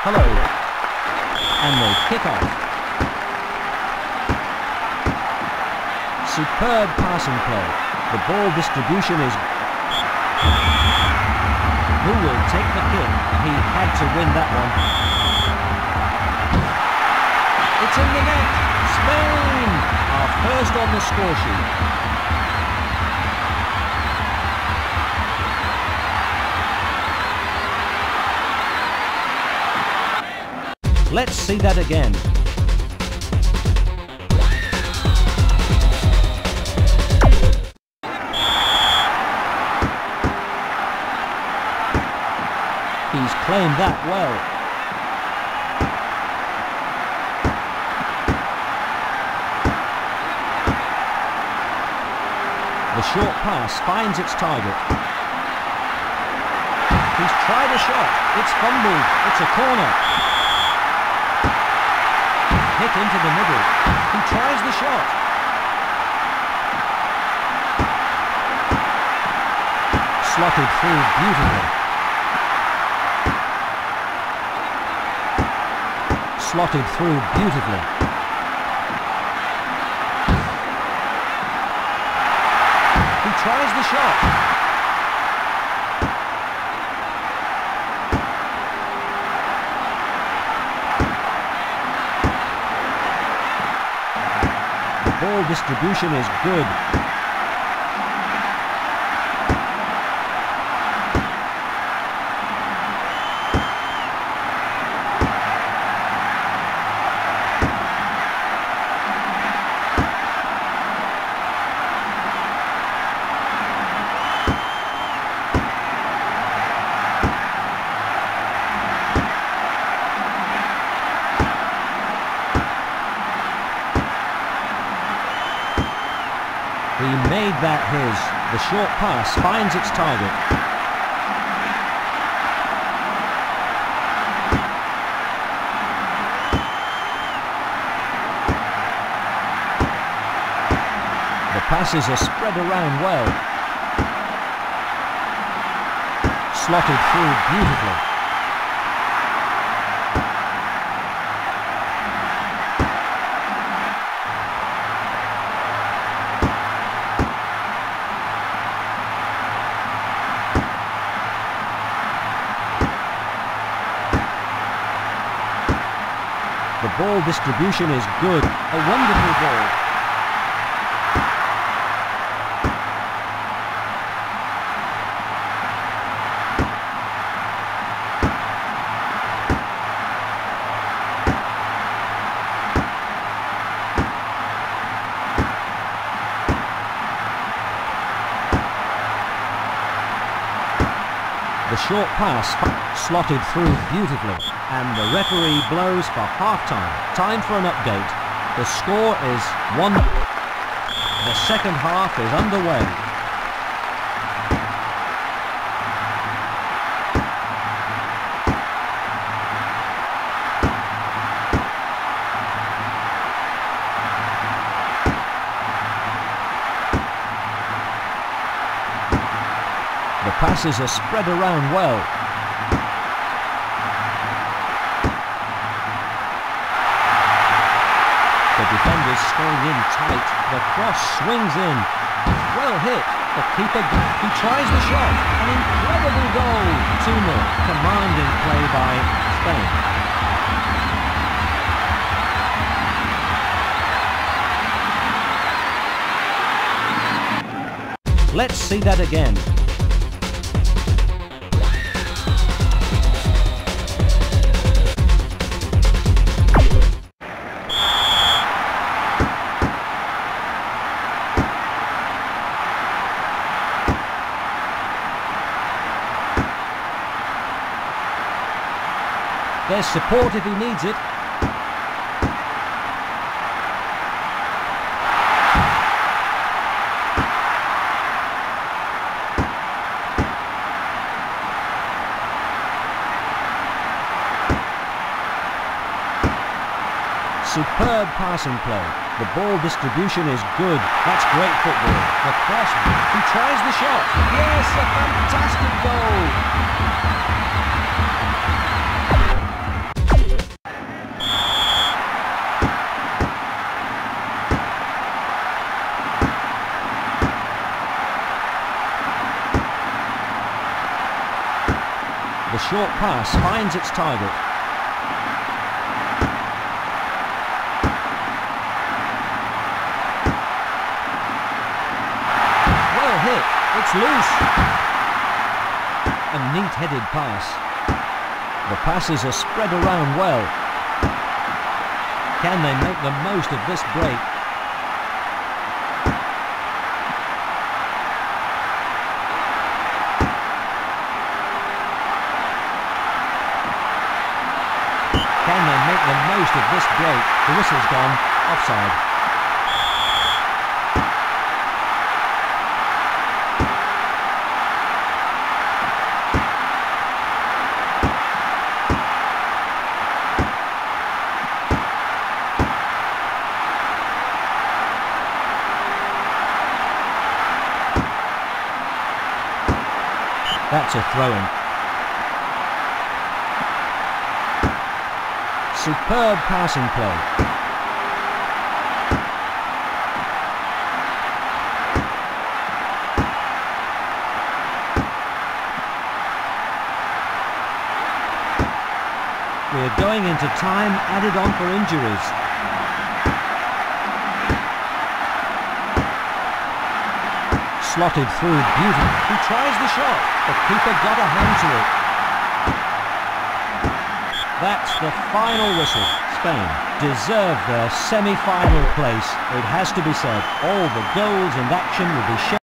Hello. And they kick off. Superb passing play. The ball distribution is... Who will take the kick? He had to win that one. It's in the net. Spain are first on the score sheet. Let's see that again. He's claimed that well. The short pass finds its target. He's tried a shot. It's fumbled. It's a corner. Hit into the middle. He tries the shot. Slotted through beautifully. Slotted through beautifully. He tries the shot. The ball distribution is good. He made that his. The short pass finds its target. The passes are spread around well. Slotted through beautifully. The ball distribution is good. A wonderful ball. The short pass slotted through beautifully. And the referee blows for half-time. Time for an update. The score is 1. The second half is underway. The passes are spread around well. The defenders staying in tight. The cross swings in. Well hit. The keeper, he tries the shot. An incredible goal. 2-0. Commanding play by Spain. Let's see that again. There's support if he needs it. Superb passing play. The ball distribution is good. That's great football. The cross. He tries the shot. Yes, a fantastic goal. The short pass finds its target. Well hit. It's loose. A neat-headed pass. The passes are spread around well. Can they make the most of this break? Can they make the most of this break? The whistle's gone. Offside. That's a throw-in. Superb passing play. We're going into time added on for injuries. Slotted through beautifully. He tries the shot. The keeper got a hand to it. That's the final whistle. Spain deserve their semi-final place. It has to be said. All the goals and action will be shared.